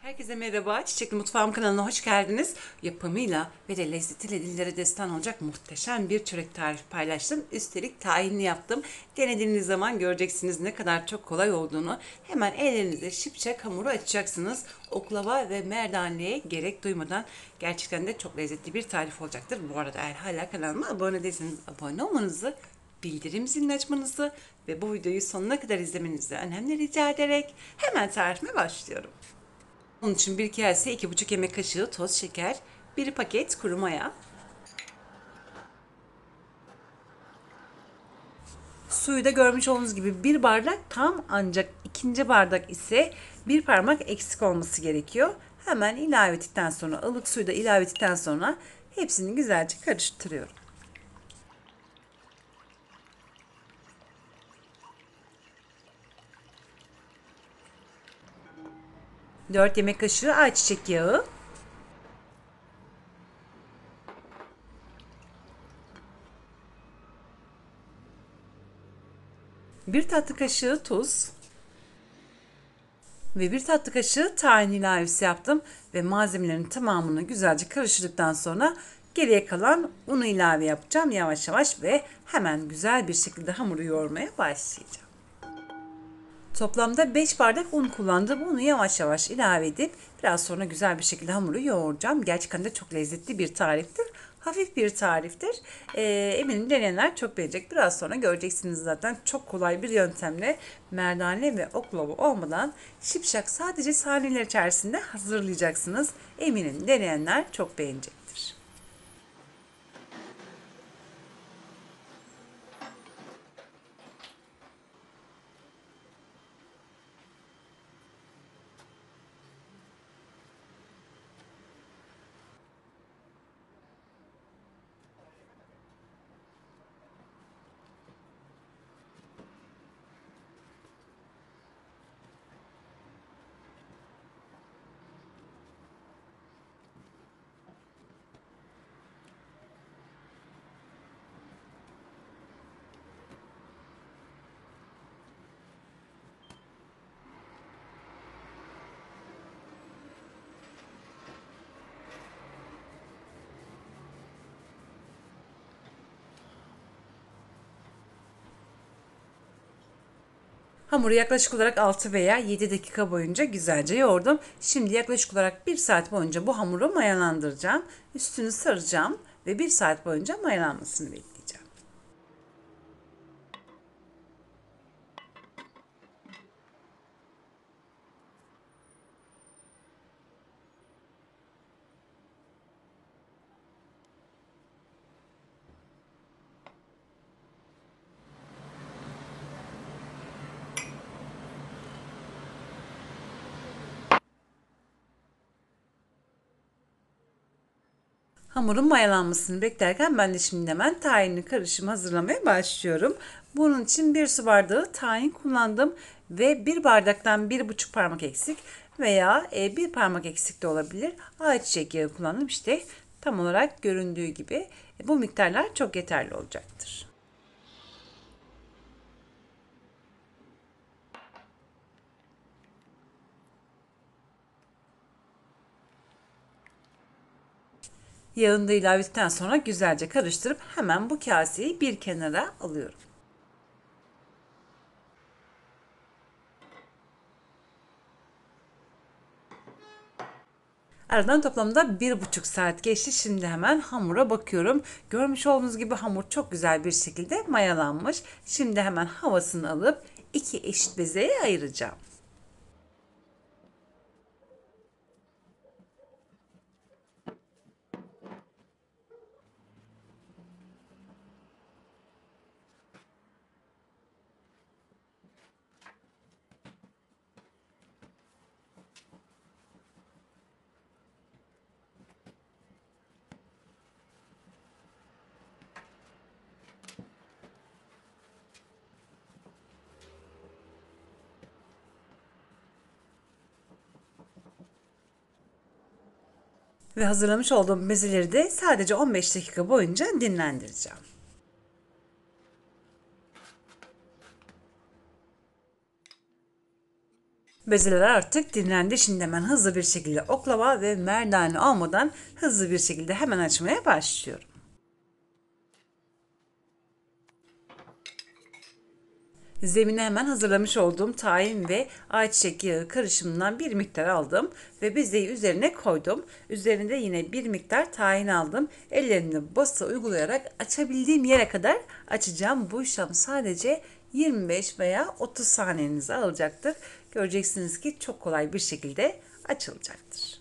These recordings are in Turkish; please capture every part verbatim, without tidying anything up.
Herkese merhaba. Çiçekli Mutfağım kanalına hoş geldiniz. Yapımıyla ve de lezzetiyle dillere destan olacak muhteşem bir çörek tarifi paylaştım. Üstelik tahinli yaptım. Denediğiniz zaman göreceksiniz ne kadar çok kolay olduğunu. Hemen ellerinize şipşak hamuru açacaksınız. Oklava ve merdaneye gerek duymadan gerçekten de çok lezzetli bir tarif olacaktır. Bu arada eğer hala kanalıma abone değilseniz abone olmanızı, bildirim zilini açmanızı ve bu videoyu sonuna kadar izlemenizi önemli rica ederek hemen tarifime başlıyorum. Bunun için bir kase iki buçuk yemek kaşığı toz şeker, bir paket kuru maya, suyu da görmüş olduğunuz gibi bir bardak tam, ancak ikinci bardak ise bir parmak eksik olması gerekiyor. Hemen ilave ettikten sonra, ılık suyu da ilave ettikten sonra hepsini güzelce karıştırıyorum. dört yemek kaşığı ayçiçek yağı, bir tatlı kaşığı tuz ve bir tatlı kaşığı tahin ilavesi yaptım ve malzemelerin tamamını güzelce karıştırdıktan sonra geriye kalan unu ilave yapacağım yavaş yavaş ve hemen güzel bir şekilde hamuru yoğurmaya başlayacağım. Toplamda beş bardak un kullandım. Unu yavaş yavaş ilave edip biraz sonra güzel bir şekilde hamuru yoğuracağım. Gerçekten de çok lezzetli bir tariftir. Hafif bir tariftir. Ee, eminim deneyenler çok beğenecek. Biraz sonra göreceksiniz zaten. Çok kolay bir yöntemle merdane ve oklava olmadan şipşak sadece saniyeler içerisinde hazırlayacaksınız. Eminim deneyenler çok beğenecektir. Hamuru yaklaşık olarak altı veya yedi dakika boyunca güzelce yoğurdum. Şimdi yaklaşık olarak bir saat boyunca bu hamuru mayalandıracağım. Üstünü saracağım ve bir saat boyunca mayalanmasını bekleyeceğim. Hamurun mayalanmasını beklerken ben de şimdi hemen tahinli karışımı hazırlamaya başlıyorum. Bunun için bir su bardağı tahin kullandım ve bir bardaktan bir buçuk parmak eksik veya e, bir parmak eksik de olabilir. Ayçiçek yağı kullandım. İşte tam olarak göründüğü gibi e, bu miktarlar çok yeterli olacaktır. Yağını da ilave ettikten sonra güzelce karıştırıp hemen bu kaseyi bir kenara alıyorum. Aradan toplamda bir buçuk saat geçti. Şimdi hemen hamura bakıyorum. Görmüş olduğunuz gibi hamur çok güzel bir şekilde mayalanmış. Şimdi hemen havasını alıp iki eşit bezeye ayıracağım. Ve hazırlamış olduğum bezeleri de sadece on beş dakika boyunca dinlendireceğim. Bezeler artık dinlendi. Şimdi hemen hızlı bir şekilde oklava ve merdane almadan hızlı bir şekilde hemen açmaya başlıyorum. Zemine hemen hazırlamış olduğum tahin ve ayçiçek yağı karışımından bir miktar aldım ve bezeyi üzerine koydum. Üzerinde yine bir miktar tahin aldım. Ellerimle basa uygulayarak açabildiğim yere kadar açacağım. Bu işlem sadece yirmi beş veya otuz saniyenizi alacaktır. Göreceksiniz ki çok kolay bir şekilde açılacaktır.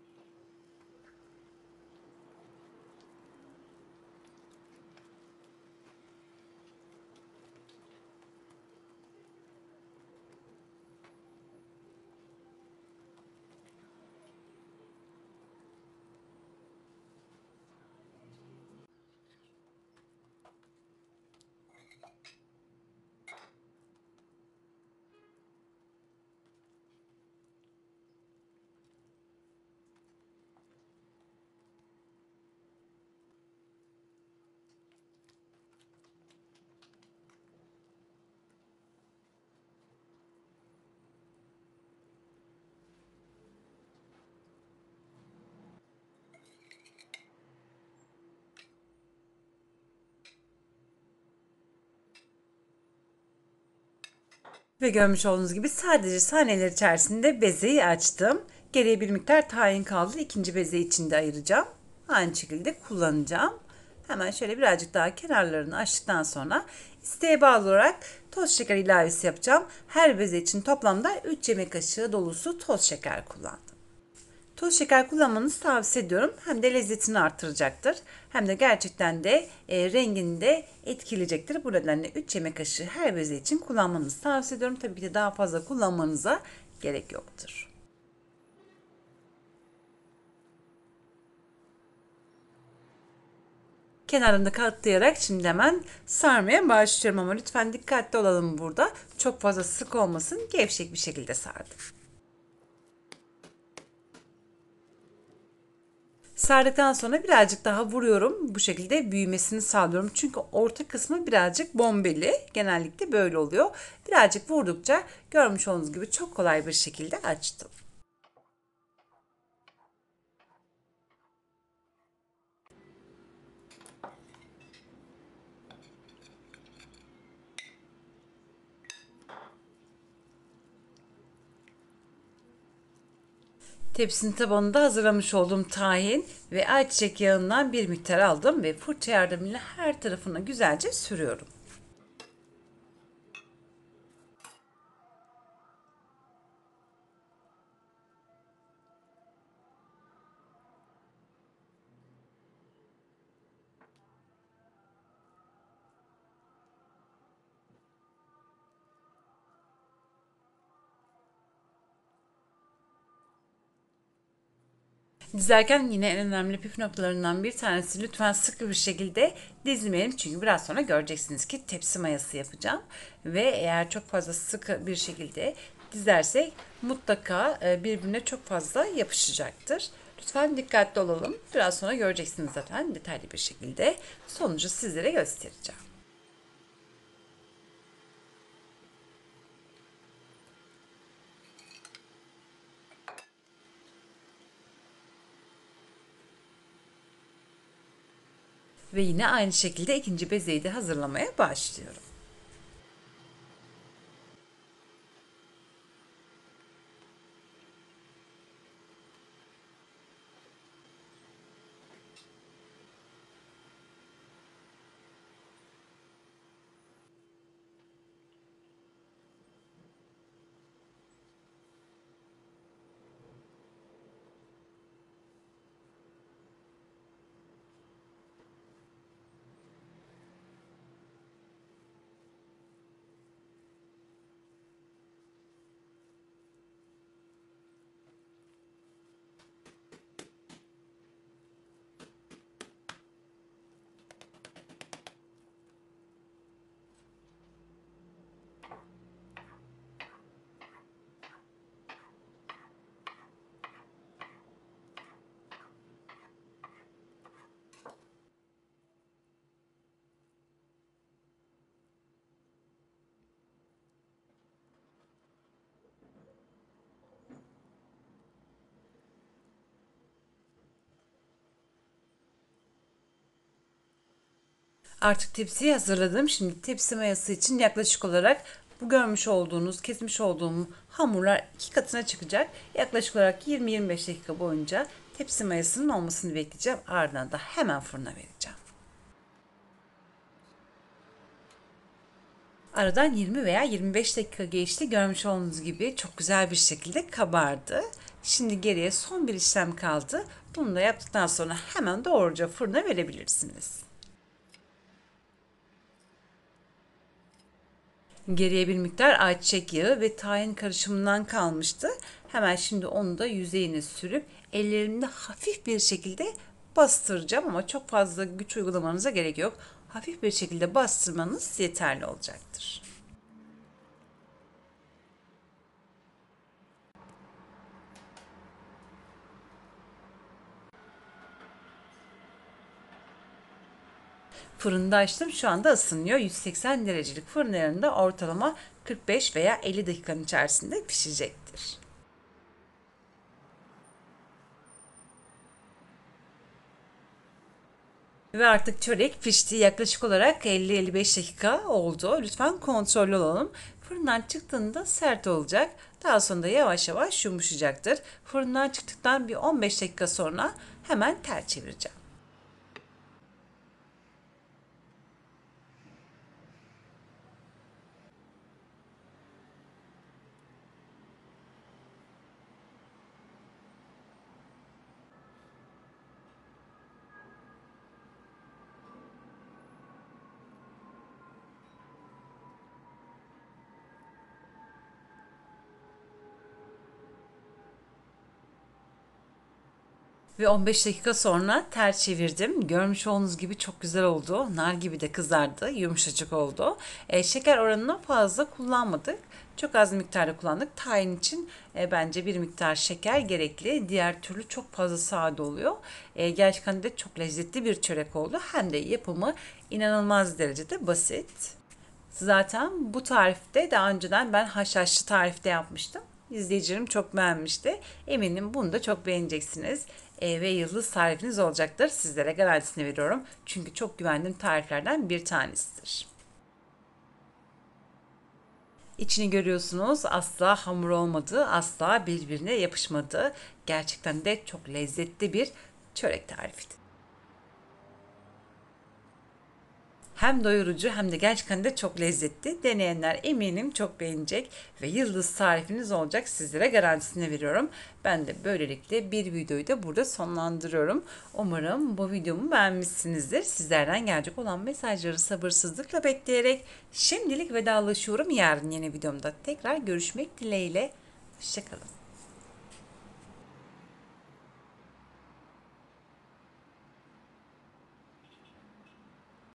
Ve görmüş olduğunuz gibi sadece saniyeler içerisinde bezeyi açtım. Geriye bir miktar tahin kaldı. İkinci bezeyi içinde ayıracağım. Aynı şekilde kullanacağım. Hemen şöyle birazcık daha kenarlarını açtıktan sonra isteğe bağlı olarak toz şeker ilavesi yapacağım. Her beze için toplamda üç yemek kaşığı dolusu toz şeker kullandım. Toz şeker kullanmanızı tavsiye ediyorum. Hem de lezzetini artıracaktır. Hem de gerçekten de e, rengini de etkileyecektir. Bu nedenle üç yemek kaşığı her beze için kullanmanızı tavsiye ediyorum. Tabii ki de daha fazla kullanmanıza gerek yoktur. Kenarında katlayarak şimdi hemen sarmaya başlıyorum ama lütfen dikkatli olalım burada. Çok fazla sık olmasın, gevşek bir şekilde sardım. Sardıktan sonra birazcık daha vuruyorum. Bu şekilde büyümesini sağlıyorum. Çünkü orta kısmı birazcık bombeli. Genellikle böyle oluyor. Birazcık vurdukça görmüş olduğunuz gibi çok kolay bir şekilde açtım. Tepsinin tabanında hazırlamış olduğum tahin ve ayçiçek yağından bir miktar aldım ve fırça yardımıyla her tarafına güzelce sürüyorum. Dizerken yine en önemli püf noktalarından bir tanesi, lütfen sıkı bir şekilde dizmeyelim. Çünkü biraz sonra göreceksiniz ki tepsi mayası yapacağım. Ve eğer çok fazla sıkı bir şekilde dizersek mutlaka e, birbirine çok fazla yapışacaktır. Lütfen dikkatli olalım. Biraz sonra göreceksiniz zaten detaylı bir şekilde. Sonucu sizlere göstereceğim. Ve yine aynı şekilde ikinci bezeyi de hazırlamaya başlıyorum. Artık tepsiyi hazırladım. Şimdi tepsi mayası için yaklaşık olarak bu görmüş olduğunuz, kesmiş olduğum hamurlar iki katına çıkacak. Yaklaşık olarak yirmi yirmi beş dakika boyunca tepsi mayasının olmasını bekleyeceğim. Ardından da hemen fırına vereceğim. Aradan yirmi veya yirmi beş dakika geçti. Görmüş olduğunuz gibi çok güzel bir şekilde kabardı. Şimdi geriye son bir işlem kaldı. Bunu da yaptıktan sonra hemen doğruca fırına verebilirsiniz. Geriye bir miktar ayçiçek yağı ve tahin karışımından kalmıştı. Hemen şimdi onu da yüzeyine sürüp ellerimde hafif bir şekilde bastıracağım ama çok fazla güç uygulamanıza gerek yok. Hafif bir şekilde bastırmanız yeterli olacaktır. Fırında açtım. Şu anda ısınıyor. yüz seksen derecelik fırın ayarında ortalama kırk beş veya elli dakikanın içerisinde pişecektir. Ve artık çörek pişti. Yaklaşık olarak elli elli beş dakika oldu. Lütfen kontrollü olalım. Fırından çıktığında sert olacak. Daha sonra da yavaş yavaş yumuşayacaktır. Fırından çıktıktan bir on beş dakika sonra hemen ters çevireceğim. Ve on beş dakika sonra ters çevirdim. Görmüş olduğunuz gibi çok güzel oldu. Nar gibi de kızardı. Yumuşacık oldu. E, şeker oranını fazla kullanmadık. Çok az miktarda kullandık. Tahin için e, bence bir miktar şeker gerekli. Diğer türlü çok fazla sade oluyor. E, gerçekten de çok lezzetli bir çörek oldu. Hem de yapımı inanılmaz derecede basit. Zaten bu tarifte daha önceden ben haşhaşlı tarifte yapmıştım. İzleyicilerim çok beğenmişti. Eminim bunu da çok beğeneceksiniz. E, ve yıldız tarifiniz olacaktır. Sizlere garantisini veriyorum. Çünkü çok güvendiğim tariflerden bir tanesidir. İçini görüyorsunuz, asla hamur olmadı, asla birbirine yapışmadı. Gerçekten de çok lezzetli bir çörek tarifi. Hem doyurucu hem de gerçekten de çok lezzetli. Deneyenler eminim çok beğenecek ve yıldız tarifiniz olacak. Sizlere garantisini veriyorum. Ben de böylelikle bir videoyu da burada sonlandırıyorum. Umarım bu videomu beğenmişsinizdir. Sizlerden gelecek olan mesajları sabırsızlıkla bekleyerek şimdilik vedalaşıyorum. Yarın yeni videomda tekrar görüşmek dileğiyle. Hoşçakalın.